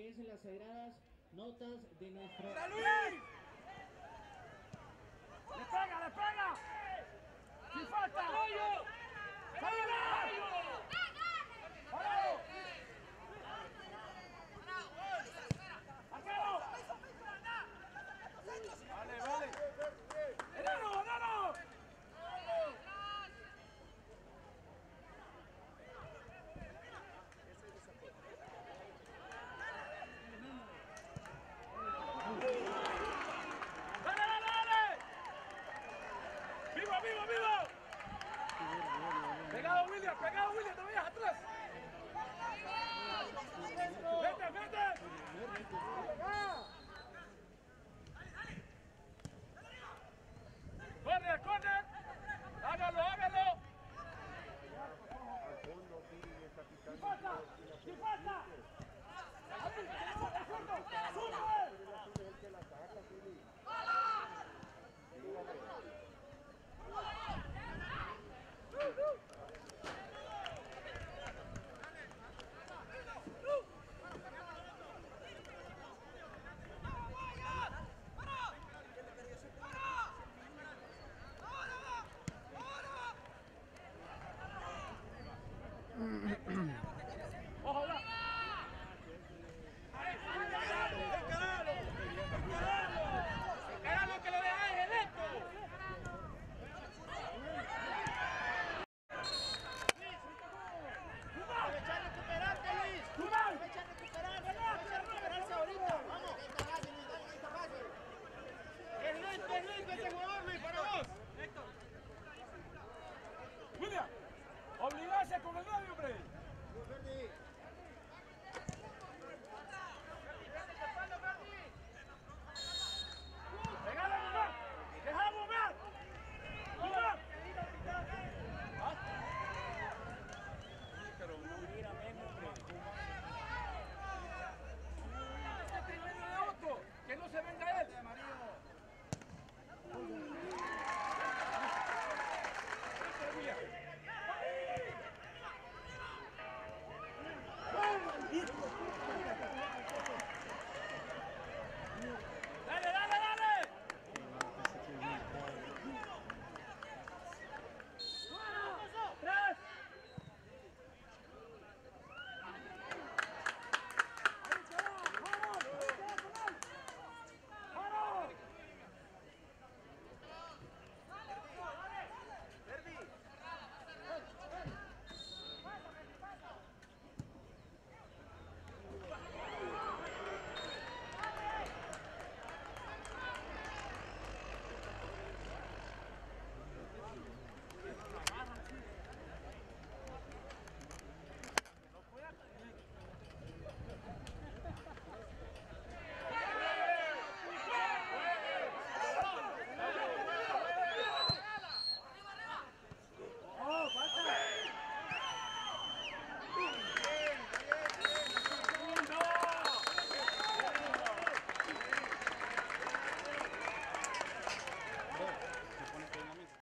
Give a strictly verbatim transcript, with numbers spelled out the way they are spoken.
aparecen las sagradas notas de nuestro... ¡Luis! ¡Le pega, le pega! ¡Sin falta! ¡Salida! ¡Parado! ¡Arquero! ¡Vale, vale! ¡Enano, enano! ¡Dale, dale, dale! ¡Vivo, vivo, vivo! ¡Pegado, William! ¡Pegado, William! ¡Te vayas atrás! ¡Vete, vete! ¡Corre, corre! ¡Hágalo, hágalo! ¡Sin falta! ¡Sin falta! ¡Zurdo!